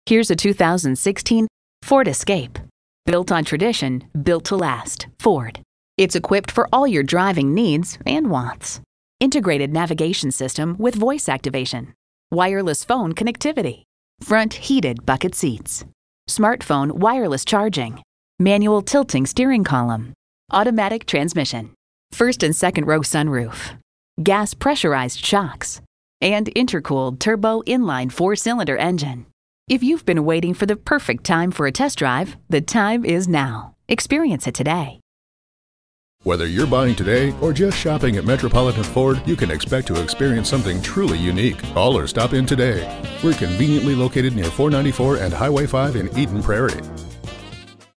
Here's a 2016 Ford Escape. Built on tradition, built to last. Ford. It's equipped for all your driving needs and wants. Integrated navigation system with voice activation. Wireless phone connectivity. Front heated bucket seats. Smartphone wireless charging. Manual tilting steering column. Automatic transmission. First and second row sunroof. Gas pressurized shocks. And intercooled turbo inline 4-cylinder engine. If you've been waiting for the perfect time for a test drive, the time is now. Experience it today. Whether you're buying today or just shopping at Metropolitan Ford, you can expect to experience something truly unique. Call or stop in today. We're conveniently located near 494 and Highway 5 in Eden Prairie.